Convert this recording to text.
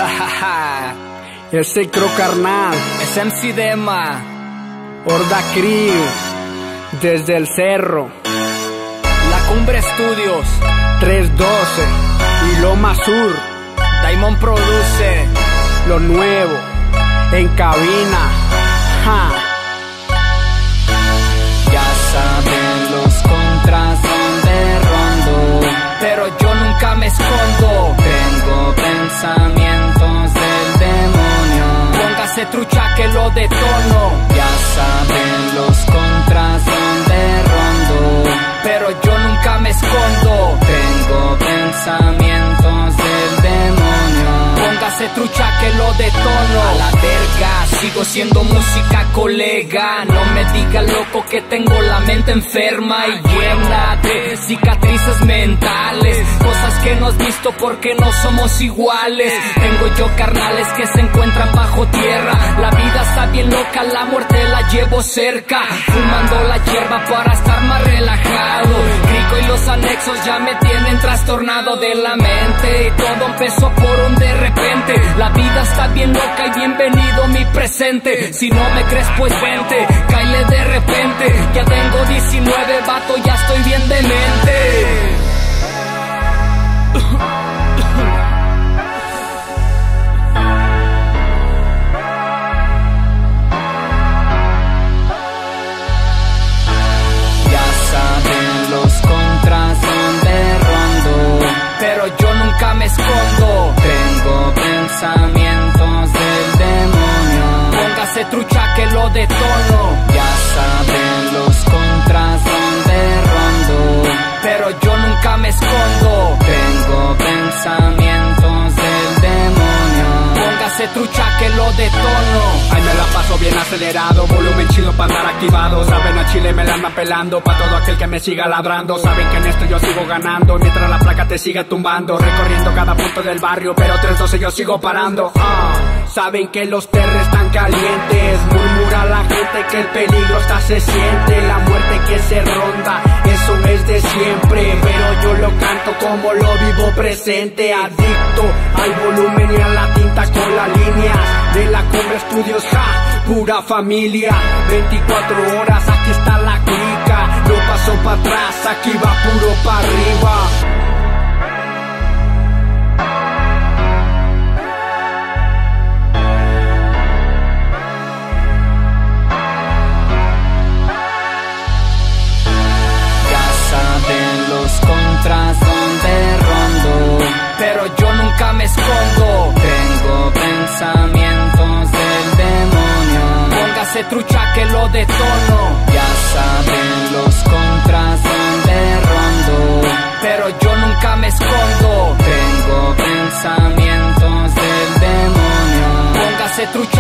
Ese Cro carnal, es MC Dema, Horda Crew, desde el cerro, La Cumbre Studios, 312 y Loma Sur. Diamond produce lo nuevo en cabina. Ja. Ya saben los contras donde rondo, pero yo nunca me escondo. Tengo pensamientos del demonio, póngase trucha que lo detono. Ya saben los contras donde rondo, pero yo nunca me escondo. Tengo pensamientos del demonio, póngase trucha que lo detono. A la verga, sigo siendo música, colega. No me diga loco que tengo la mente enferma y llena de cicatrices mentales, cosas que no has visto porque no somos iguales. Tengo yo carnales que se encuentran bajo tierra. La vida está bien loca, la muerte la llevo cerca, fumando la hierba para estar más relajado. Crico y los anexos ya me tienen trastornado de la mente, y todo empezó por un de repente. La vida está bien loca y bienvenido mi presente. Si no me crees pues vente, cáele de repente. Ya tengo 19, vato, ya estoy bien de mente. Ya saben los contras donde rondo, pero yo nunca me escondo. Tengo pensamientos del demonio, póngase trucha que lo detono. Ya saben los contras donde rondo, pero yo nunca me escondo. Tengo pensamientos del demonio, póngase trucha que lo detono. Ay, me la paso bien acelerado, volumen chido para andar activado. Saben, a Chile me la andan pelando, pa' todo aquel que me siga ladrando. Saben que en esto yo sigo ganando, mientras la placa te siga tumbando. Recorriendo cada punto del barrio, pero 312 yo sigo parando. Saben que los terres están calientes, murmura la gente que el peligro hasta se siente. La muerte que se ronda, eso es de siempre, pero yo lo canto como lo vivo presente. Adicto al volumen y a la tinta con las líneas de La Cumbre Studios, ja, pura familia. 24 horas, aquí está la clica, no paso para atrás, aquí va puro para arriba. Contras donde rondo, pero yo nunca me escondo. Tengo pensamientos del demonio, póngase trucha que lo detono. Ya saben los contras donde rondo, pero yo nunca me escondo. Tengo pensamientos del demonio, póngase trucha